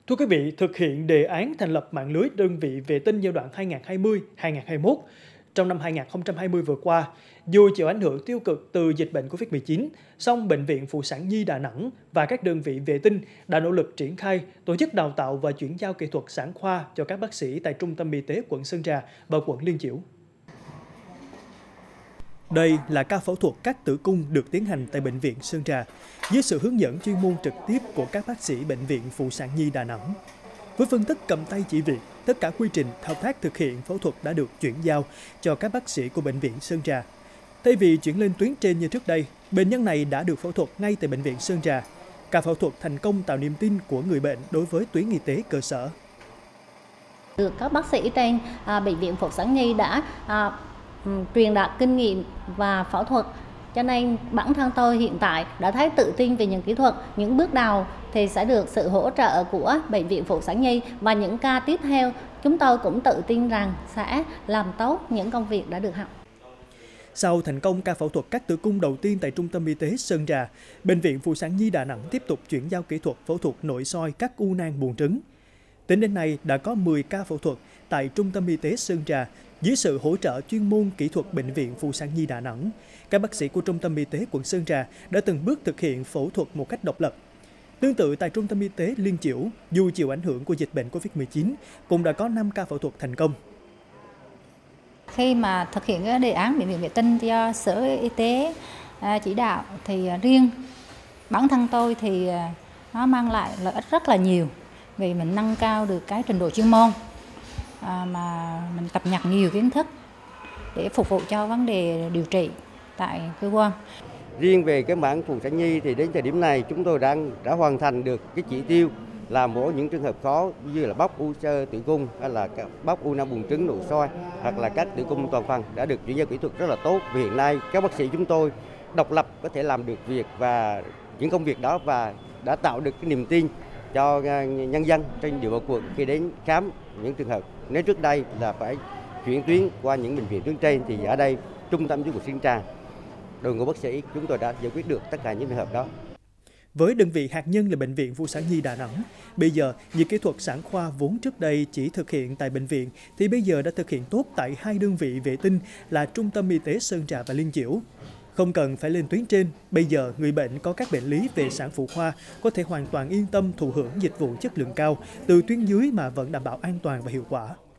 Thưa quý vị, thực hiện đề án thành lập mạng lưới đơn vị vệ tinh giai đoạn 2020-2021, trong năm 2020 vừa qua, dù chịu ảnh hưởng tiêu cực từ dịch bệnh COVID-19, song Bệnh viện Phụ sản Nhi Đà Nẵng và các đơn vị vệ tinh đã nỗ lực triển khai, tổ chức đào tạo và chuyển giao kỹ thuật sản khoa cho các bác sĩ tại Trung tâm Y tế quận Sơn Trà và quận Liên Chiểu. Đây là ca phẫu thuật cắt tử cung được tiến hành tại Bệnh viện Sơn Trà, dưới sự hướng dẫn chuyên môn trực tiếp của các bác sĩ Bệnh viện Phụ sản Nhi Đà Nẵng. Với phương thức cầm tay chỉ việc, tất cả quy trình thao tác thực hiện phẫu thuật đã được chuyển giao cho các bác sĩ của Bệnh viện Sơn Trà. Thay vì chuyển lên tuyến trên như trước đây, bệnh nhân này đã được phẫu thuật ngay tại Bệnh viện Sơn Trà. Ca phẫu thuật thành công tạo niềm tin của người bệnh đối với tuyến y tế cơ sở. Được các bác sĩ trên Bệnh viện Phụ sản Nhi đã truyền đạt kinh nghiệm và phẫu thuật, cho nên bản thân tôi hiện tại đã thấy tự tin về những kỹ thuật. Những bước đầu thì sẽ được sự hỗ trợ của Bệnh viện Phụ sản Nhi, và những ca tiếp theo chúng tôi cũng tự tin rằng sẽ làm tốt những công việc đã được học. Sau thành công ca phẫu thuật cắt tử cung đầu tiên tại Trung tâm Y tế Sơn Trà, Bệnh viện Phụ sản Nhi Đà Nẵng tiếp tục chuyển giao kỹ thuật phẫu thuật nội soi cắt u nang buồng trứng. Tính đến nay đã có 10 ca phẫu thuật tại Trung tâm Y tế Sơn Trà dưới sự hỗ trợ chuyên môn kỹ thuật Bệnh viện Phụ sản Nhi Đà Nẵng. Các bác sĩ của Trung tâm Y tế quận Sơn Trà đã từng bước thực hiện phẫu thuật một cách độc lập. Tương tự tại Trung tâm Y tế Liên Chiểu, dù chịu ảnh hưởng của dịch bệnh COVID-19, cũng đã có 5 ca phẫu thuật thành công. Khi mà thực hiện cái đề án bệnh viện vệ tinh do Sở Y tế chỉ đạo thì riêng bản thân tôi thì nó mang lại lợi ích rất là nhiều, vì mình nâng cao được cái trình độ chuyên môn, mà mình cập nhật nhiều kiến thức để phục vụ cho vấn đề điều trị tại cơ quan. Riêng về cái mảng Phụ sản Nhi thì đến thời điểm này chúng tôi đã hoàn thành được cái chỉ tiêu là mổ những trường hợp khó như là bóc u xơ tử cung hay là bóc u nang buồng trứng nội soi hoặc là cắt tử cung toàn phần đã được chuyển giao kỹ thuật rất là tốt. Vì hiện nay các bác sĩ chúng tôi độc lập có thể làm được việc và những công việc đó, và đã tạo được cái niềm tin cho nhân dân trên địa bàn quận khi đến khám những trường hợp. Nếu trước đây là phải chuyển tuyến qua những bệnh viện tuyến trên thì ở đây Trung tâm Y tế quận Sơn Trà, đội ngũ bác sĩ chúng tôi đã giải quyết được tất cả những trường hợp đó. Với đơn vị hạt nhân là Bệnh viện Phụ sản Nhi Đà Nẵng, bây giờ những kỹ thuật sản khoa vốn trước đây chỉ thực hiện tại bệnh viện thì bây giờ đã thực hiện tốt tại hai đơn vị vệ tinh là Trung tâm Y tế Sơn Trà và Liên Chiểu. Không cần phải lên tuyến trên, bây giờ người bệnh có các bệnh lý về sản phụ khoa có thể hoàn toàn yên tâm thụ hưởng dịch vụ chất lượng cao từ tuyến dưới mà vẫn đảm bảo an toàn và hiệu quả.